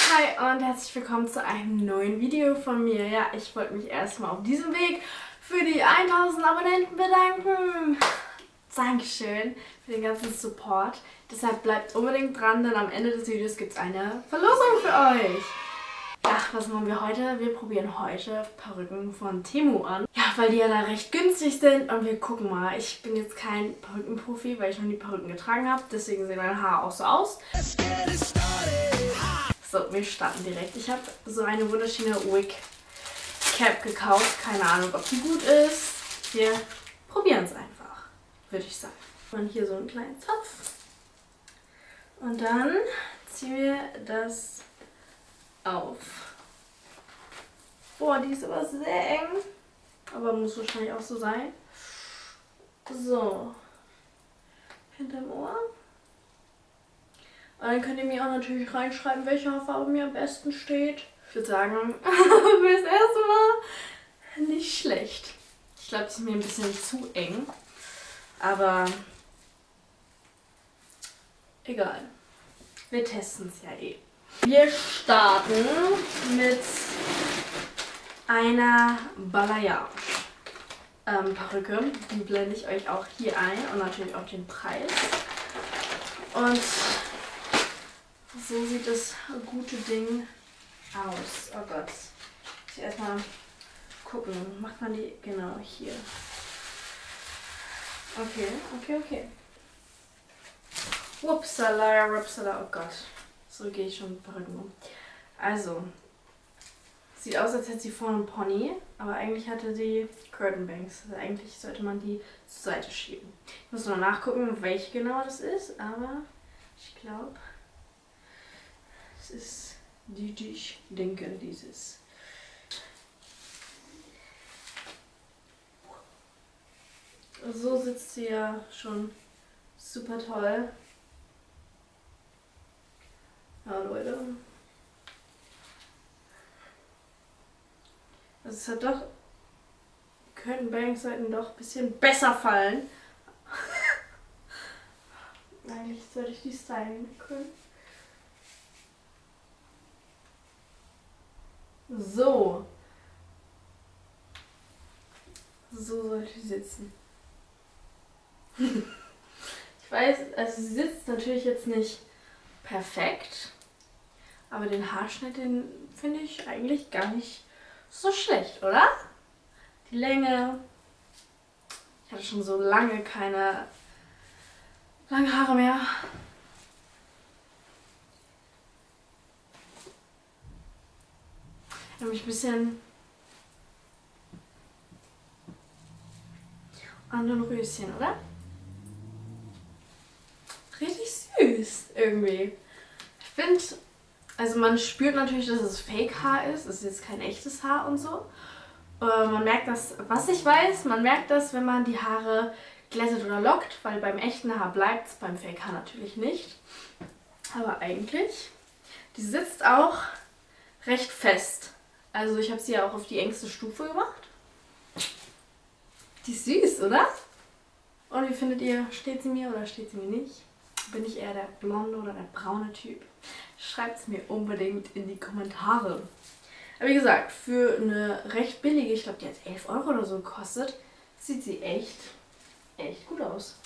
Hi und herzlich willkommen zu einem neuen Video von mir. Ja, ich wollte mich erstmal auf diesem Weg für die 1000 Abonnenten bedanken. Dankeschön für den ganzen Support. Deshalb bleibt unbedingt dran, denn am Ende des Videos gibt es eine Verlosung für euch. Ja, was machen wir heute? Wir probieren heute Perücken von Temu an. Ja, weil die ja da recht günstig sind und wir gucken mal. Ich bin jetzt kein Perückenprofi, weil ich noch nie Perücken getragen habe. Deswegen sehen meine Haare auch so aus. So, wir starten direkt. Ich habe so eine wunderschöne Wig Cap gekauft. Keine Ahnung, ob die gut ist. Wir probieren es einfach, würde ich sagen. Und hier so einen kleinen Zopf. Und dann ziehen wir das auf. Boah, die ist aber sehr eng. Aber muss wahrscheinlich auch so sein. So. Hinterm Ohr. Und dann könnt ihr mir auch natürlich reinschreiben, welche Haarfarbe mir am besten steht. Ich würde sagen, für das erste Mal nicht schlecht. Ich glaube, die ist mir ein bisschen zu eng. Aber egal. Wir testen es ja eh. Wir starten mit einer Balayage Perücke. Die blende ich euch auch hier ein und natürlich auch den Preis. Und so sieht das gute Ding aus. Oh Gott. Ich muss erstmal gucken. Macht man die genau hier. Okay. Upsala, oh Gott. So gehe ich schon mit Perücken um. Also, sieht aus, als hätte sie vorne einen Pony, aber eigentlich hatte sie Curtain Bangs. Also eigentlich sollte man die zur Seite schieben. Ich muss noch nachgucken, welche genau das ist, aber ich glaube, es ist die ich denke, dieses. So sitzt sie ja schon super toll. Ja, Leute. Also es hat doch, Curtain Bangs sollten doch ein bisschen besser fallen. Eigentlich sollte ich die stylen können. So. So sollte sie sitzen. Ich weiß, also sie sitzt natürlich jetzt nicht perfekt. Aber den Haarschnitt, den finde ich eigentlich gar nicht so schlecht, oder? Die Länge. Ich hatte schon so lange keine lange Haare mehr. Nämlich ein bisschen an den Röschen, oder? Richtig süß irgendwie. Ich finde, also man spürt natürlich, dass es Fake-Haar ist. Es ist jetzt kein echtes Haar und so. Man merkt das, was ich weiß, man merkt das, wenn man die Haare glättet oder lockt, weil beim echten Haar bleibt es, beim Fake-Haar natürlich nicht. Aber eigentlich, die sitzt auch recht fest. Also ich habe sie ja auch auf die engste Stufe gemacht. Die ist süß, oder? Und wie findet ihr, steht sie mir oder steht sie mir nicht? Bin ich eher der blonde oder der braune Typ? Schreibt es mir unbedingt in die Kommentare. Aber wie gesagt, für eine recht billige, ich glaube die hat 11 € oder so gekostet, sieht sie echt gut aus.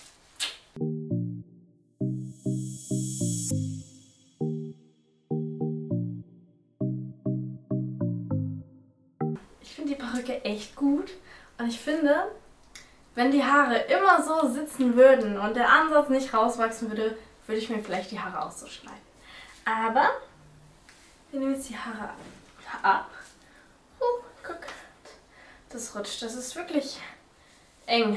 Ich finde die Perücke echt gut und ich finde, wenn die Haare immer so sitzen würden und der Ansatz nicht rauswachsen würde, würde ich mir vielleicht die Haare auch so schneiden. Aber wir nehmen jetzt die Haare ab. Guck. Das rutscht. Das ist wirklich eng.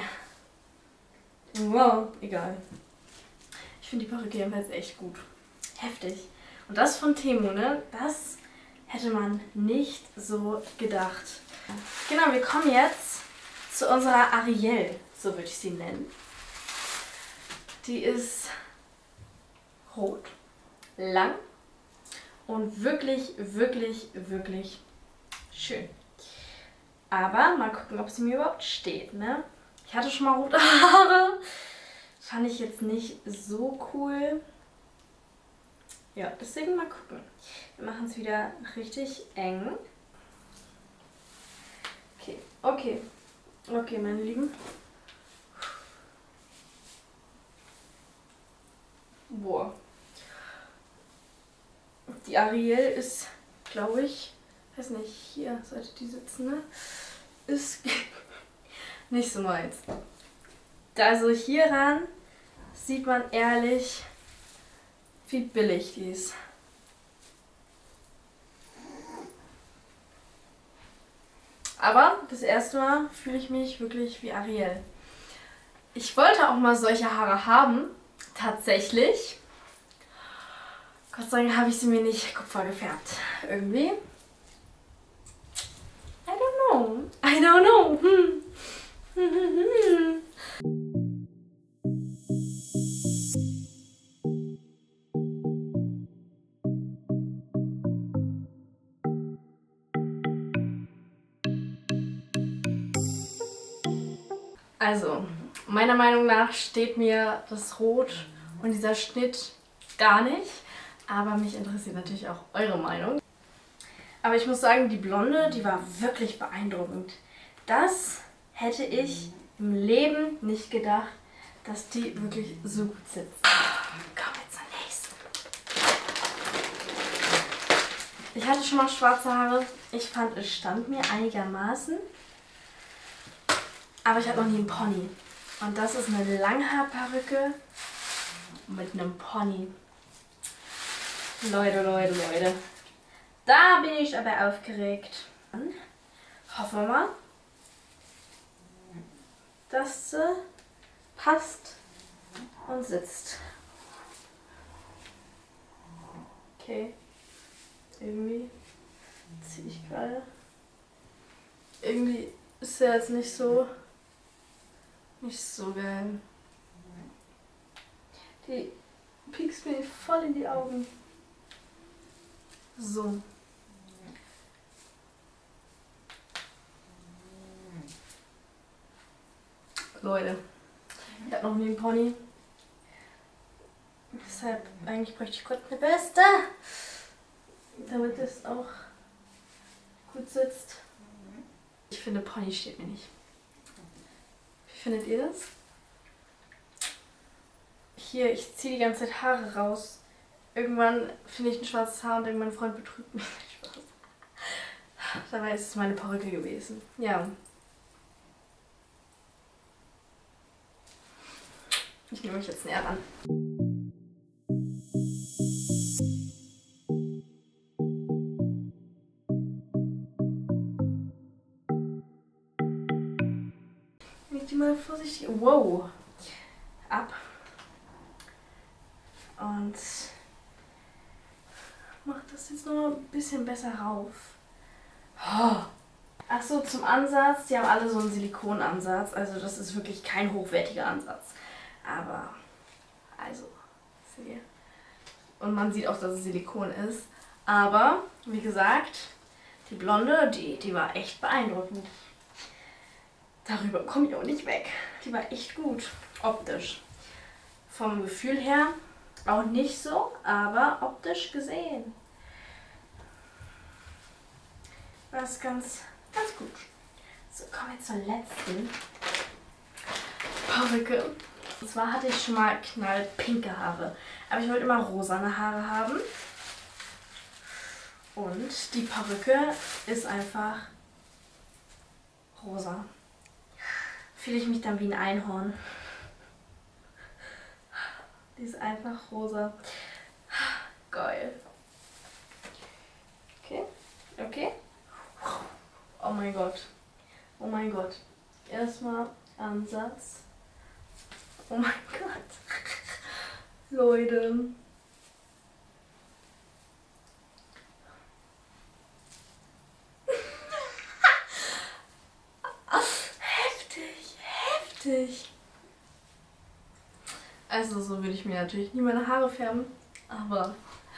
Wow, egal. Ich finde die Perücke jedenfalls echt gut. Heftig. Und das von Temu, ne? Das hätte man nicht so gedacht. Genau, wir kommen jetzt zu unserer Ariel, so würde ich sie nennen. Die ist rot, lang und wirklich schön. Aber mal gucken, ob sie mir überhaupt steht, ne? Ich hatte schon mal rote Haare. Fand ich jetzt nicht so cool. Ja, deswegen mal gucken. Wir machen es wieder richtig eng. Okay, okay. Okay, meine Lieben. Boah. Die Ariel ist, glaube ich, weiß nicht, hier sollte die sitzen, ne? Ist nicht so meins. Also hieran sieht man ehrlich, wie billig die ist. Aber das erste Mal fühle ich mich wirklich wie Ariel. Ich wollte auch mal solche Haare haben, tatsächlich. Gott sei Dank habe ich sie mir nicht kupfer gefärbt. Irgendwie. I don't know. I don't know. Also, meiner Meinung nach steht mir das Rot und dieser Schnitt gar nicht. Aber mich interessiert natürlich auch eure Meinung. Aber ich muss sagen, die Blonde, die war wirklich beeindruckend. Das hätte ich im Leben nicht gedacht, dass die wirklich so gut sitzt. Kommen wir zur nächsten. Ich hatte schon mal schwarze Haare. Ich fand, es stand mir einigermaßen. Aber ich hatte noch nie einen Pony. Und das ist eine Langhaarperücke mit einem Pony. Leute, Leute, Leute. Da bin ich aber aufgeregt. Dann hoffen wir mal, dass sie passt und sitzt. Okay. Irgendwie ziehe ich gerade. Irgendwie ist er jetzt nicht so geil. Die piekst mir voll in die Augen. So. Leute, ich habe noch nie einen Pony. Deshalb, eigentlich bräuchte ich kurz eine Bürste, damit es auch gut sitzt. Ich finde, Pony steht mir nicht. Wie findet ihr das? Hier, ich ziehe die ganze Zeit Haare raus. Irgendwann finde ich ein schwarzes Haar und irgendwann Freund betrügt mich. Spaß. Dabei ist es meine Perücke gewesen. Ja. Ich nehme mich jetzt näher ran. Ich die mal vorsichtig. Wow. Ab. Und mach das jetzt noch mal ein bisschen besser rauf. Oh. Ach so, zum Ansatz. Die haben alle so einen Silikonansatz. Also das ist wirklich kein hochwertiger Ansatz. Aber, also, seht ihr. Und man sieht auch, dass es Silikon ist. Aber, wie gesagt, die Blonde, die war echt beeindruckend. Darüber komme ich auch nicht weg. Die war echt gut, optisch. Vom Gefühl her auch nicht so, aber optisch gesehen war es ganz gut. So, kommen wir zur letzten Perücke. Und zwar hatte ich schon mal knallpinke Haare, aber ich wollte immer rosane Haare haben. Und die Perücke ist einfach rosa. Fühle ich mich dann wie ein Einhorn. Die ist einfach rosa. Geil. Okay, okay. Oh mein Gott. Oh mein Gott. Erstmal Ansatz. Oh mein Gott. Leute. Heftig, heftig. Also so würde ich mir natürlich nie meine Haare färben, aber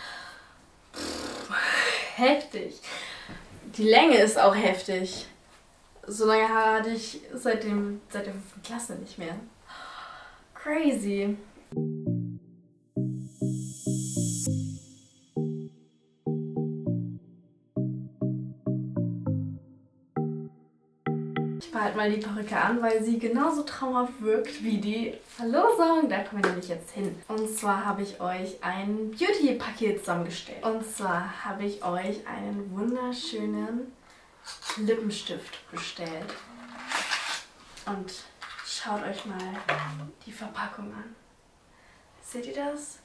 heftig. Die Länge ist auch heftig. So lange Haare hatte ich seit der 5. Klasse nicht mehr. Crazy. behalte mal die Perücke an, weil sie genauso traumhaft wirkt wie die Verlosung. Da kommen wir nämlich jetzt hin. Und zwar habe ich euch ein Beauty-Paket zusammengestellt. Und zwar habe ich euch einen wunderschönen Lippenstift bestellt. Und schaut euch mal die Verpackung an. Seht ihr das?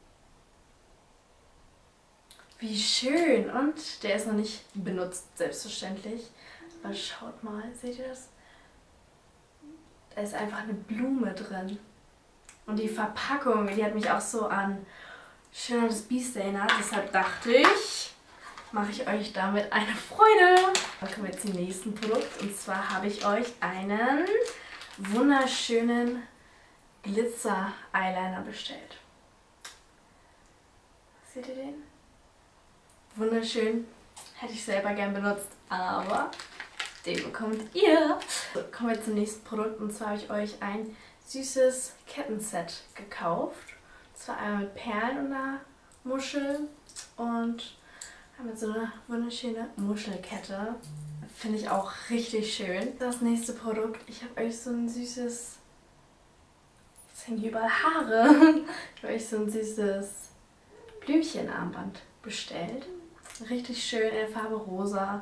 Wie schön! Und der ist noch nicht benutzt, selbstverständlich. Aber schaut mal, seht ihr das? Da ist einfach eine Blume drin. Und die Verpackung, die hat mich auch so an Schön das Biest erinnert. Deshalb dachte ich, mache ich euch damit eine Freude. Dann kommen wir zum nächsten Produkt. Und zwar habe ich euch einen wunderschönen Glitzer-Eyeliner bestellt. Seht ihr den? Wunderschön. Hätte ich selber gern benutzt, aber den bekommt ihr. So, kommen wir zum nächsten Produkt. Und zwar habe ich euch ein süßes Kettenset gekauft. Und zwar einmal mit Perlen und einer Muschel und mit so einer wunderschöne Muschelkette. Finde ich auch richtig schön. Das nächste Produkt. Ich habe euch so ein süßes... Jetzt hängen hier überall Haare. Ich habe euch so ein süßes Blümchenarmband bestellt. Richtig schön in der Farbe rosa.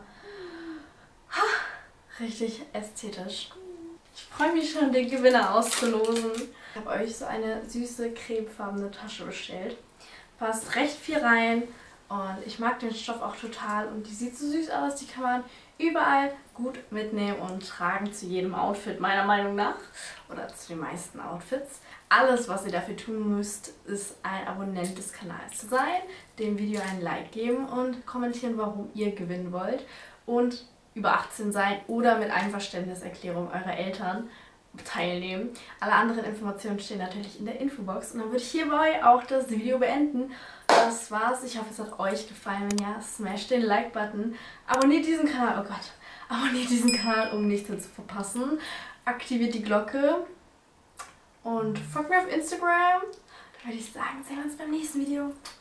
Richtig ästhetisch. Ich freue mich schon, den Gewinner auszulosen. Ich habe euch so eine süße cremefarbene Tasche bestellt. Passt recht viel rein und ich mag den Stoff auch total. Und die sieht so süß aus, die kann man überall gut mitnehmen und tragen zu jedem Outfit, meiner Meinung nach. Oder zu den meisten Outfits. Alles, was ihr dafür tun müsst, ist ein Abonnent des Kanals zu sein, dem Video ein Like geben und kommentieren, warum ihr gewinnen wollt. Und über 18 sein oder mit Einverständniserklärung eurer Eltern teilnehmen. Alle anderen Informationen stehen natürlich in der Infobox. Und dann würde ich hierbei auch das Video beenden. Das war's. Ich hoffe, es hat euch gefallen. Wenn ja, smash den Like-Button. Abonniert diesen Kanal. Oh Gott. Abonniert diesen Kanal, um nichts mehr zu verpassen. Aktiviert die Glocke. Und folgt mir auf Instagram. Dann würde ich sagen, sehen wir uns beim nächsten Video.